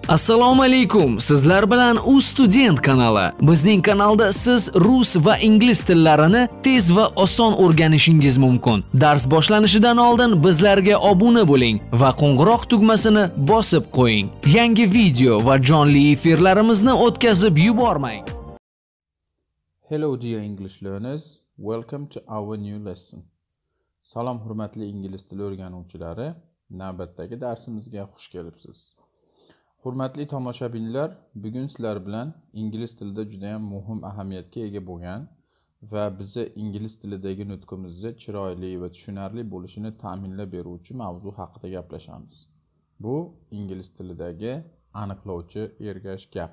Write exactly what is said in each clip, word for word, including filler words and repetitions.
Assalomu alaykum. Sizlar bilan U Student kanali. Bizning kanalda siz rus va ingliz tillarini tez va oson o'rganishingiz mumkin. Dars boshlanishidan oldin bizlarga obuna bo'ling va qo'ng'iroq tugmasini bosib qo'ying. Yangi video va jonli efirlarimizni o'tkazib yubormang. Hello dear English learners, welcome to our new lesson. Salom hurmatli ingliz tili o'rganuvchilari, navbatdagi darsimizga xush kelibsiz. Hurmatli tomoshabinlar, bugun sizlar bilan ingliz tilida juda ham muhim ahamiyatga ega bo'lgan va bizni ingliz tilidagi nutqimizni chiroyli va tushunarli bo'lishini ta'minlab beruvchi mavzu haqida gaplashamiz. Bu ingliz tilidagi aniqlovchi ergash gap.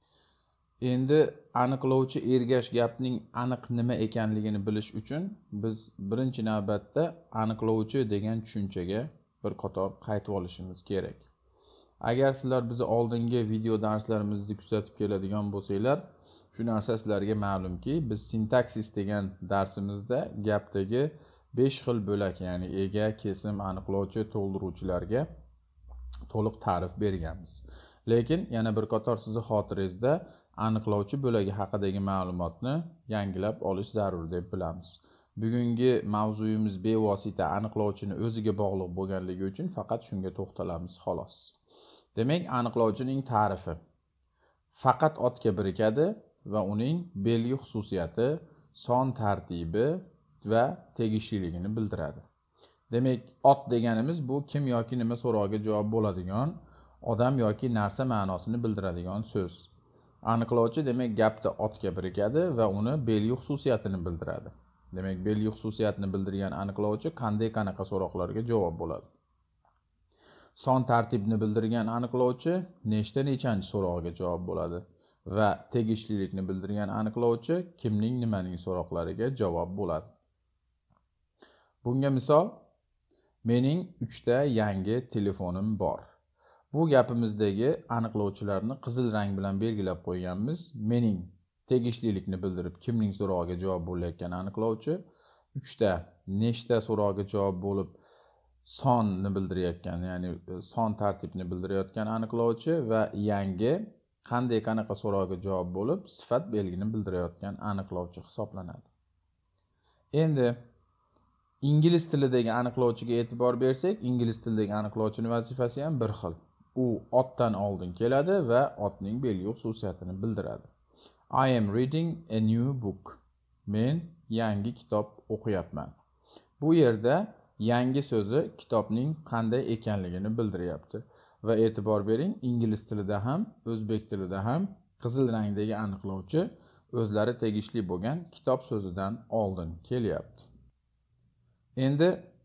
Endi aniqlovchi ergash gapning aniq nima ekanligini bilish uchun biz birinchi navbatda aniqlovchi degan tushunchaga bir qator qaytib olishimiz kerak. Agar sizlar bizni oldingi video darslarimizni kuzatib keladigan bo'lsanglar, shu narsa sizlarga ma'lumki, biz sintaksis degan darsimizda gapdagi besh xil bo'lak, ya'ni ega, kesim, aniqlovchi, to'ldiruvchilarga to'liq ta'rif berganmiz. Lekin yana bir qator sizning xotirangizda aniqlovchi bo'lagi haqidagi ma'lumotni yangilab olish zarur deb bilamiz. Bugungi mavzuyimiz bevosita aniqlovchini o'ziga bog'liq bo'lganligi uchun faqat shunga to'xtalamiz xolos. Demak, aniqlovchining ta'rifi faqat otga birikadi va uning belgi xususiyati, son tartibi va tegishliligini bildiradi. Demak, ot deganimiz bu kim yoki nima so'roviga javob bo'ladigan odam yoki narsa ma'nosini bildiradigan so'z. Aniqlovchi demak gapda otga birikadi va uni belgi xususiyatini bildiradi. Demak, belgi xususiyatini bildirgan aniqlovchi qanday qanaqa so'roqlarga javob bo'ladi. Son tartibni bildirgan aniqlovchi nechta nechanchi so'roqqa javob bo'ladi va tegishlilikni bildirgan aniqlovchi kimning nimaning so'roqlariga javob bo'ladi. Bunga misol, mening uchta yangi telefonim bor. Bu gapimizdagi aniqlovchilarni qizil rang bilan belgilab qo'yganmiz. Mening tegishlilikni bildirib kimning so'rog'iga javob bo'layotgan aniqlovchi, uchta nechta so'roqqa javob bo'lib sonni bildirayotgan, ya'ni son tartibni bildirayotgan aniqlovchi va yangi qanday qanaqa so'roqqa javob bo'lib sifat belgini bildirayotgan aniqlovchi hisoblanadi. Endi ingliz tilidagi aniqlovchiga e'tibor bersak, ingliz tilidagi aniqlovchining vazifasi ham bir xil. U otdan oldin keladi va otning belgi xususiyatini bildiradi. I am reading a new book. Men yangi kitob o'qiyapman. Bu yerda yangi so'zi kitobning qanday ekanligini bildiryapti. Va e'tibor bering, ingliz tilida ham, o'zbek tilida ham qizil rangdagi aniqlovchi o'zlari tegishli bo'lgan kitob so'zidan oldin kelyapti. Endi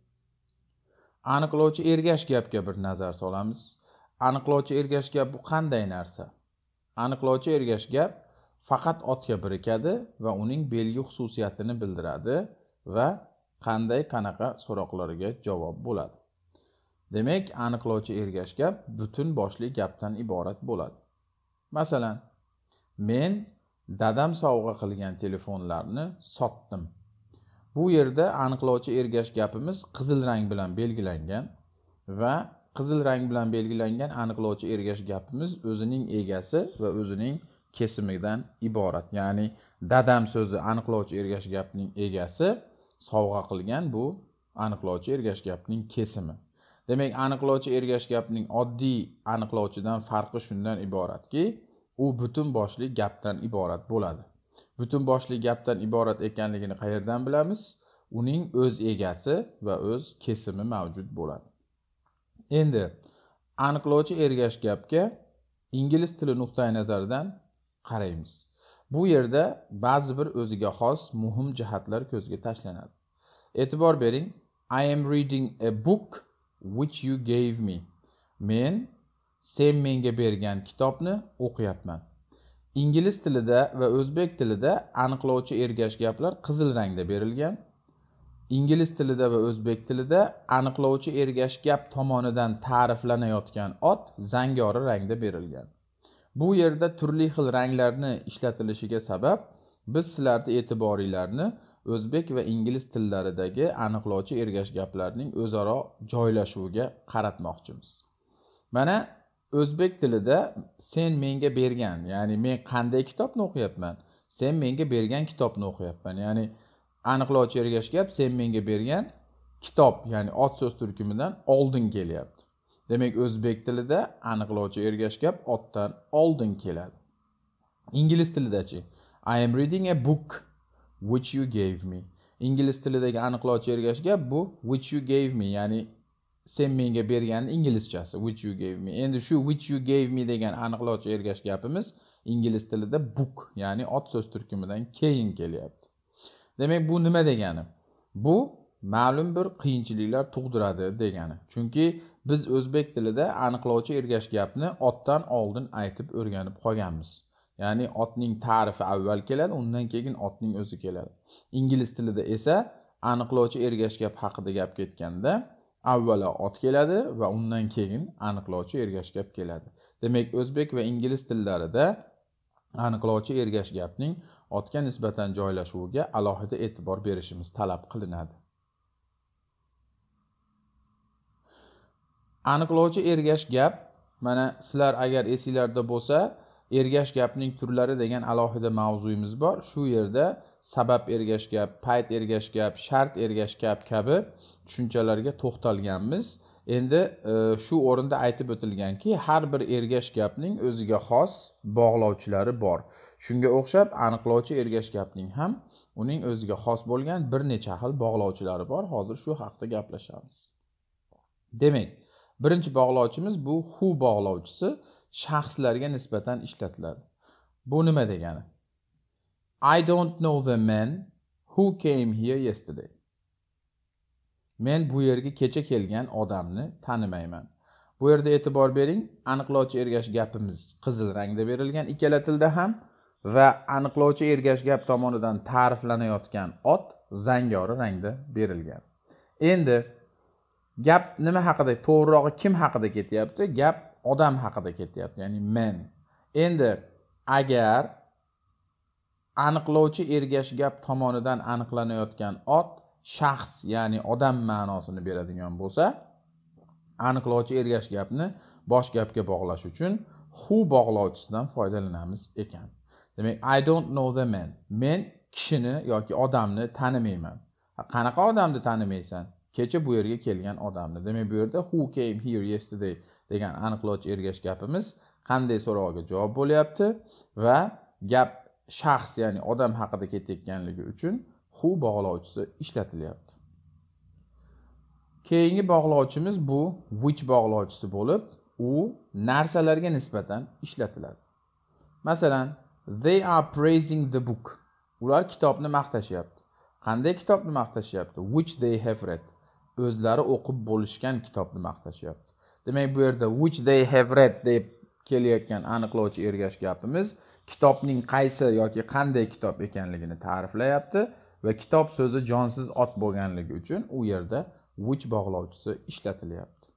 aniqlovchi ergash gapga bir nazar solamiz. Aniqlovchi ergash gap bu qanday narsa? Aniqlovchi ergash gap faqat otga birikadi va uning belgi xususiyatini bildiradi va qanday qanaqa so'roqlarga javob bo'ladi. Demak, aniqlovchi ergash gap butun boshli gapdan iborat bo'ladi. Masalan, men dadam sovg'a qilgan telefonlarni sotdim. Bu yerda aniqlovchi ergash gapimiz qizil rang bilan belgilangan va qizil rang bilan belgilangan aniqlovchi ergash gapimiz o'zining egasi va o'zining kesimidan iborat. Ya'ni dadam so'zi aniqlovchi ergash gapning egasi, sovg'a qilgan bu aniqlovchi ergash gapning kesimi. Demak, aniqlovchi ergash gapning oddiy aniqlovchidan farqi shundan iboratki, u butun boshli gapdan iborat bo'ladi. Butun boshli gapdan iborat ekanligini qayerdan bilamiz? Uning o'z egasi va o'z kesimi mavjud bo'ladi. Endi aniqlovchi ergash gapga ingliz tili nuqtai nazaridan qaraymiz. Bu yerda ba'zi bir o'ziga xos muhim jihatlar ko'zga tashlanadi. E'tibor bering, I am reading a book which you gave me. Men sen menga bergan kitobni o'qiyapman. Ingliz tilida va o'zbek tilida aniqlovchi ergash gaplar qizil rangda berilgan. Ingliz tilida va o'zbek tilida aniqlovchi ergash gap tomonidan ta'riflanayotgan ot zangori rangda berilgan. Bu yerda turli xil ranglarni ishlatilishiga sabab biz sizlarning e'tiboringlarni o'zbek va ingliz tillaridagi aniqlovchi ergash gaplarning o'zaro joylashuviga qaratmoqchimiz. Mana o'zbek tilida sen menga bergan, ya'ni men qanday kitobni o'qiyapman? Sen menga bergan kitobni o'qiyapman. Ya'ni aniqlovchi ergash gap sen menga bergan kitob, ya'ni ot so'z turkumidan oldin kelyapti. Demak, o'zbek tilida aniqlovchi ergash gap otdan oldin keladi. Ingliz tilidachi? I am reading a book which you gave me. Ingliz tilidagi aniqlovchi ergash gap bu which you gave me, ya'ni sen menga bergan inglizchasi which you gave me. Endi shu which you gave me degan aniqlovchi ergash gapimiz ingliz tilida book, ya'ni ot so'z turkumidan keyin kelyapti. Demak, bu nima degani? Bu ma'lum bir qiyinchiliklar tug'diradi degani. Chunki biz o'zbek tilida aniqlovchi ergash gapni otdan oldin aytib o'rganib qolganmiz. Ya'ni otning ta'rifi avval keladi, undan keyin otning o'zi keladi. Ingliz tilida esa aniqlovchi ergash gap haqida gap ketganda avvalo ot keladi va undan keyin aniqlovchi ergash gap keladi. Demak, o'zbek va ingliz tillarida aniqlovchi ergash gapning otga nisbatan joylashuviga alohida e'tibor berishimiz talab qilinadi. Aniqlovchi ergash gap, mana sizlar agar esinglarda bo'lsa, ergash gapning turlari degan alohida mavzuyimiz bor. Shu yerda sabab ergash gap, payt ergash gap, shart ergash gap kabi tushunchalarga to'xtalganmiz. Endi e, shu o'rinda aytib o'tilganki, har bir ergash gapning o'ziga xos bog'lovchilari bor. Shunga o'xshab aniqlovchi ergash gapning ham uning o'ziga xos bo'lgan bir necha xil bog'lovchilari bor. Hozir shu haqida gaplashamiz. Demak, birinchi bog'lovchimiz bu who bog'lovchisi, shaxslarga nisbatan ishlatiladi. Bu nima degani? I don't know the man who came here yesterday. Men bu yerga kecha kelgan odamni tanimayman. Bu yerda e'tibor bering, aniqlovchi ergash gapimiz qizil rangda berilgan ikkala tilda ham va aniqlovchi ergash gap tomonidan ta'riflanayotgan ot zangori rangda berilgan. Endi gap nima haqida, to'g'rirog'i kim haqida ketyapti? Gap odam haqida ketyapti, ya'ni man. Endi agar aniqlovchi ergash gap tomonidan aniqlanayotgan ot shaxs, ya'ni odam ma'nosini beradigan bo'lsa, aniqlovchi ergash gapni bosh gapga bog'lash uchun who bog'lovchisidan foydalanamiz ekan. Demak, I don't know the man. Men kishini yoki odamni tanimayman. Qanaqa odamni tanimaysan? Kecha bu yerga kelgan odamni. Demak, bu yerda who came here yesterday degan aniqlovchi ergash gapimiz qanday so'rovga javob bo'lyapti va gap shaxs, ya'ni odam haqida ketayotganligi uchun who bog'lovchisi ishlatilyapti. Keyingi bog'lovchimiz bu which bog'lovchisi bo'lib, u narsalarga nisbatan ishlatiladi. Masalan, they are praising the book. Ular kitobni maqtashyapti. Qanday kitobni maqtashyapti? Which they have read. O'zlari o'qib bo'lishgan kitobni maqtashyapti. Demak, bu yerda which they have read deb kelayotgan aniqlovchi ergash gapimiz kitobning qaysi yoki qanday kitob ekanligini ta'riflayapti va kitob so'zi jonsiz ot bo'lganligi uchun u yerda which bog'lovchisi ishlatilyapti.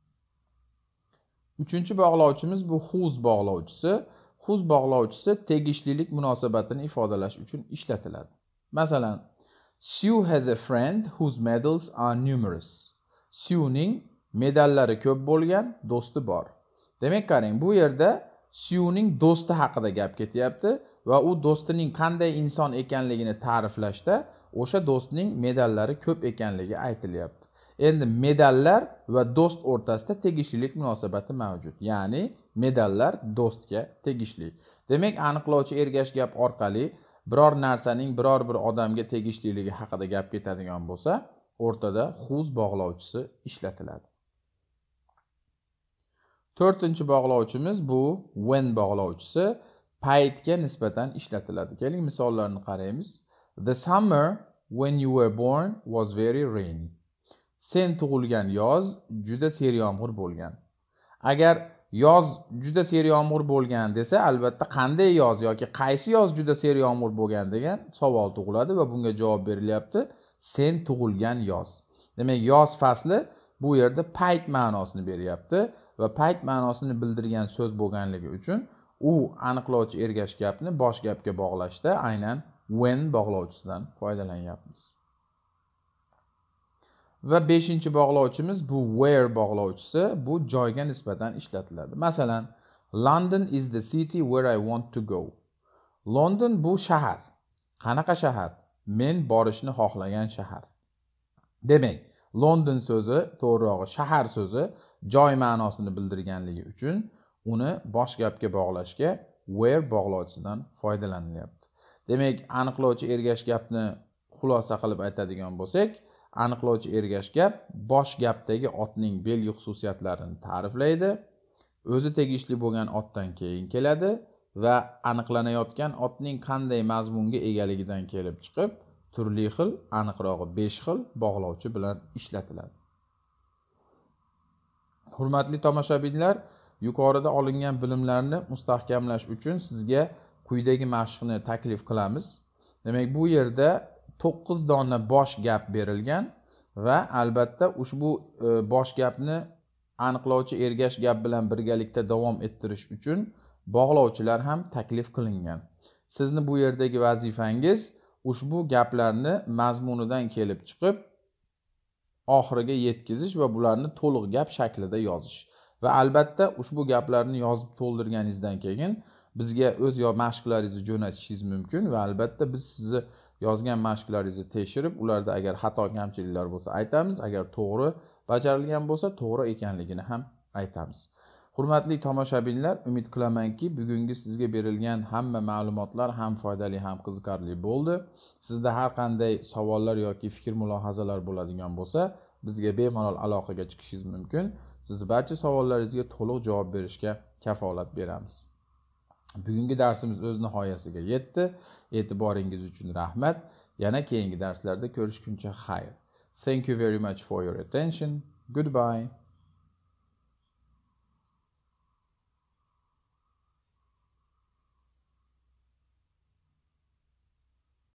Uchinchi bog'lovchimiz bu whose bog'lovchisi. Whose bog'lovchisi tegishlilik munosabatini ifodalash uchun ishlatiladi. Masalan, Sue has a friend whose medals are numerous. Sue'ning medallari ko'p bo'lgan do'sti bor. Demak, qarang, bu yerda Sue'ning do'sti haqida gap ketyapti va u do'stining qanday inson ekanligini ta'riflashda o'sha do'stning medallari ko'p ekanligi aytilyapti. Endi medallar va do'st o'rtasida tegishlilik munosabati mavjud. Ya'ni medallar do'stga tegishli. Demak, aniqlovchi ergash gap orqali biror narsaning biror bir odamga tegishliligi haqida gap ketadigan bo'lsa, o'rtada whose bog'lovchisi ishlatiladi. To'rtinchi bog'lovchimiz bu when bog'lovchisi, paytga nisbatan ishlatiladi. Keling misollarni qaraymiz. The summer when you were born was very rainy. Sen tug'ilgan yoz juda seryomg'ir bo'lgan. Agar yoz juda seryomg'ir bo'lgan desa, albatta qanday yoz yoki qaysi yoz juda seryomg'ir bo'lgan degan savol tug'iladi va bunga javob berilyapti sen tug'ilgan yoz. Demak, yoz fasli bu yerda payt ma'nosini beryapti va payt ma'nosini bildirgan so'z bo'lganligi uchun u aniqlovchi ergash gapni bosh gapga bog'lashda aynan when bog'lovchisidan foydalanyapmiz. Va beshinchi bog'lovchimiz bu where bog'lovchisi, bu joyga nisbatan ishlatiladi. Masalan, London is the city where I want to go. London bu shahar. Qanaqa shahar? Men borishni xohlagan shahar. Demak, London so'zi, to'g'rirog'i shahar so'zi joy ma'nosini bildirganligi uchun uni bosh gapga bog'lashga where bog'lovchisidan foydalanilyapti. Demak, aniqlovchi ergash gapni xulosa qilib aytadigan bo'lsak, aniqlovchi ergash gap bosh gapdagi otning belgi xususiyatlarini ta'riflaydi, o'zi tegishli bo'lgan otdan keyin keladi va aniqlanayotgan otning qanday mazmunga egaligidan kelib chiqib, turli xil, aniqrog'i besh xil bog'lovchi bilan ishlatiladi. Hurmatli tomoshabinlar, yuqorida olingan bilimlarni mustahkamlash uchun sizga quyidagi mashqni taklif qilamiz. Demak, bu yerda to'qqiz dona bosh gap berilgan va albatta ushbu e, bosh gapni aniqlovchi ergash gap bilan birgalikda davom ettirish uchun bog'lovchilar ham taklif qilingan. Sizni bu yerdagi vazifangiz ushbu gaplarni mazmunidan kelib chiqib oxiriga yetkazish va bularni to'liq gap shaklida yozish. Va albatta ushbu gaplarni yozib to'ldirganingizdan keyin bizga o'z yo mashqlaringizni jo'natishingiz mumkin va albatta biz sizni yozgan mashqlaringizni tekshirib, ularda agar xato kamchiliklar bo'lsa aytamiz, agar to'g'ri bajarilgan bo'lsa, to'g'ri ekanligini ham aytamiz. Hurmatli tomoshabinlar, umid qilamanki, bugungi sizga berilgan hamma ma'lumotlar ham foydali, ham qiziqarli bo'ldi. Sizda har qanday savollar yoki fikr mulohazalar bo'ladigan bo'lsa, bizga bemalol aloqaga chiqishingiz mumkin. Siz barcha savollaringizga to'liq javob berishga kafolat beramiz. Bugungi darsimiz o'z nihoyasiga yetdi. E'tiboringiz uchun rahmat. Yana keyingi darslarda ko'rishguncha xayr. Thank you very much for your attention. Goodbye.